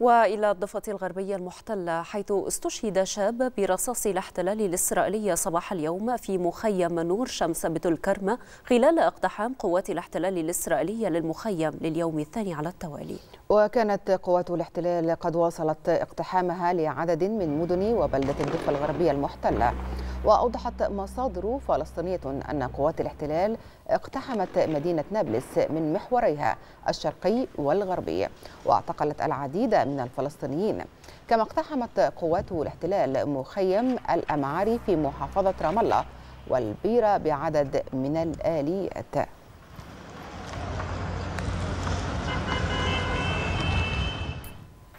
وإلى الضفة الغربية المحتلة، حيث استشهد شاب برصاص الاحتلال الإسرائيلي صباح اليوم في مخيم نور شمس بطول كرمة خلال اقتحام قوات الاحتلال الإسرائيلية للمخيم لليوم الثاني على التوالي. وكانت قوات الاحتلال قد واصلت اقتحامها لعدد من مدن وبلدة الضفة الغربية المحتلة. وأوضحت مصادر فلسطينية أن قوات الاحتلال اقتحمت مدينة نابلس من محوريها الشرقي والغربي، واعتقلت العديد من الفلسطينيين. كما اقتحمت قوات الاحتلال مخيم الأمعاري في محافظة رام الله والبيرة بعدد من الآليات.